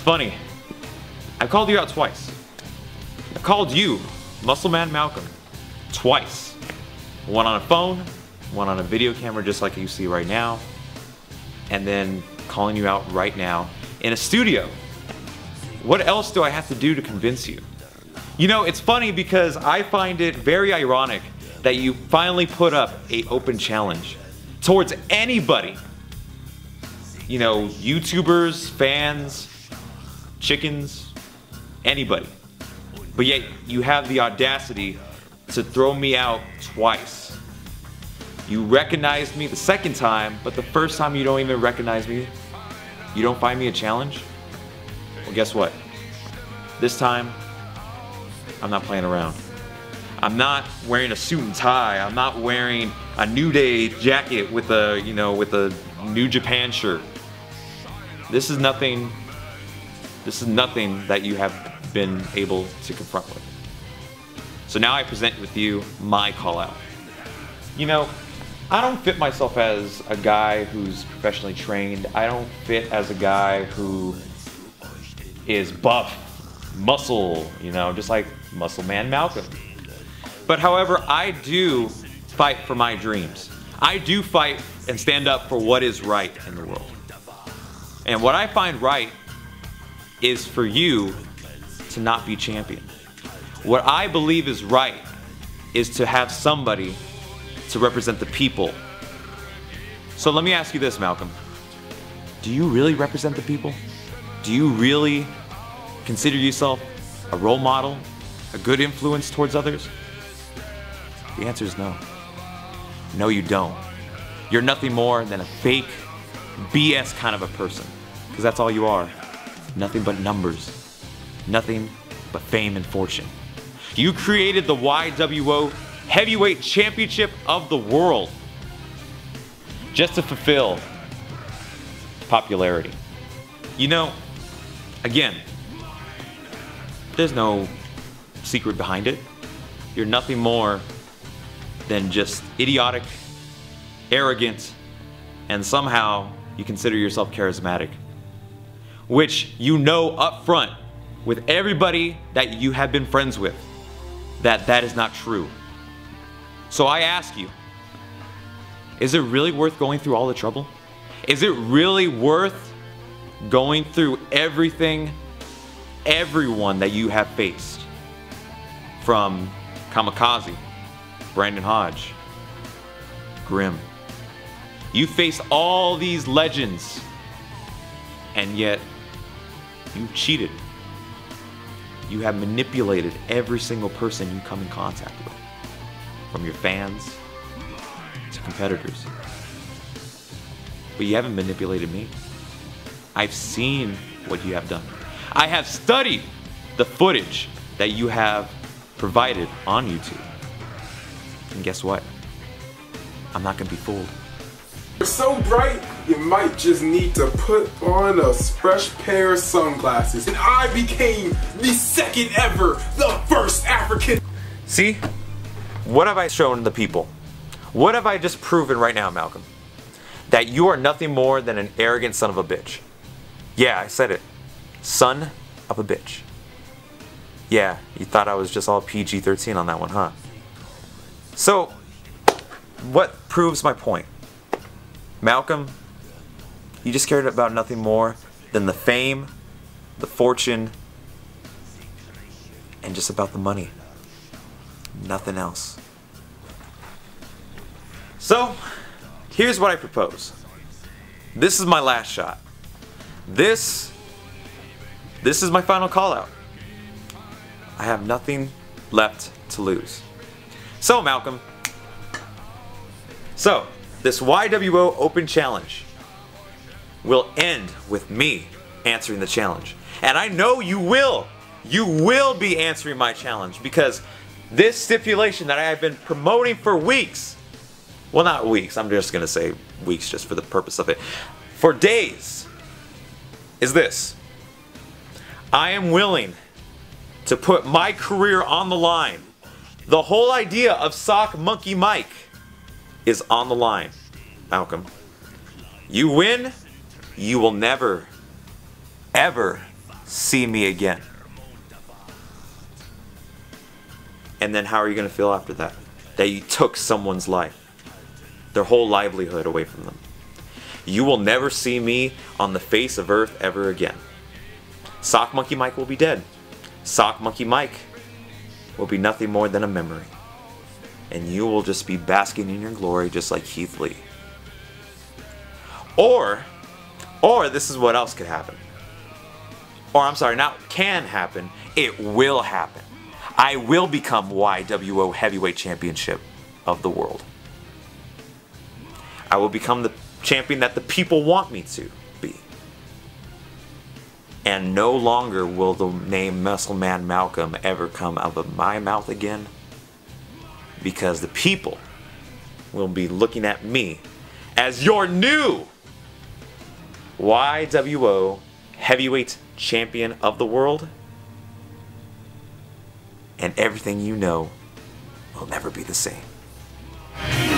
funny. I called you out twice. I called you, Muscle Man Malcolm, twice. One on a phone, one on a video camera just like you see right now, and then calling you out right now in a studio. What else do I have to do to convince you? You know, it's funny because I find it very ironic that you finally put up an open challenge towards anybody. You know, YouTubers, fans, chickens, anybody. But yet you have the audacity to throw me out twice. You recognized me the second time, but the first time you don't even recognize me. You don't find me a challenge? Well, guess what? This time, I'm not playing around. I'm not wearing a suit and tie. I'm not wearing a New Day jacket with a, you know, with a New Japan shirt. This is nothing that you have been able to confront with. So now I present with you my call out. You know, I don't fit myself as a guy who's professionally trained. I don't fit as a guy who is buff, muscle, you know, just like Muscle Man Malcolm. But however, I do fight for my dreams. I do fight and stand up for what is right in the world. And what I find right is for you to not be champion. What I believe is right is to have somebody to represent the people. So let me ask you this, Malcolm. Do you really represent the people? Do you really consider yourself a role model, a good influence towards others? The answer is no. No, you don't. You're nothing more than a fake BS kind of a person, because that's all you are. Nothing but numbers. Nothing but fame and fortune. You created the YWO Heavyweight Championship of the world just to fulfill popularity. You know, again, there's no secret behind it. You're nothing more than just idiotic, arrogant, and somehow you consider yourself charismatic, which you know up front with everybody that you have been friends with that is not true. So I ask you, is it really worth going through all the trouble? Is it really worth going through everything, everyone that you have faced? From Kamikaze, Brandon Hodge, Grimm. You face all these legends, and yet you cheated. You have manipulated every single person you come in contact with, from your fans to competitors. But you haven't manipulated me. I've seen what you have done. I have studied the footage that you have provided on YouTube. And guess what? I'm not gonna be fooled. You're so bright, you might just need to put on a fresh pair of sunglasses. And I became the second ever, the first African. See? What have I shown the people? What have I just proven right now, Malcolm? That you are nothing more than an arrogant son of a bitch. Yeah, I said it. Son of a bitch. Yeah, you thought I was just all PG-13 on that one, huh? So, what proves my point? Malcolm, you just cared about nothing more than the fame, the fortune, and just about the money. Nothing else. So, here's what I propose. This is my last shot. This is my final call out. I have nothing left to lose. So, Malcolm. So, this YWO Open Challenge will end with me answering the challenge. And I know you will. You will be answering my challenge, because this stipulation that I have been promoting for weeks, well, not weeks, I'm just going to say weeks just for the purpose of it, for days, is this. I am willing to put my career on the line. The whole idea of Sock Monkey Mike is on the line, Malcolm. You win, you will never, ever see me again. And then how are you going to feel after that? That you took someone's life, their whole livelihood away from them. You will never see me on the face of earth ever again. Sock Monkey Mike will be dead. Sock Monkey Mike will be nothing more than a memory. And you will just be basking in your glory just like Keith Lee. Or this is what else could happen. Or I'm sorry, not can happen, it will happen. I will become YWO Heavyweight Championship of the world. I will become the champion that the people want me to be. And no longer will the name Muscle Man Malcolm ever come out of my mouth again, because the people will be looking at me as your new YWO Heavyweight Champion of the world. And everything you know will never be the same.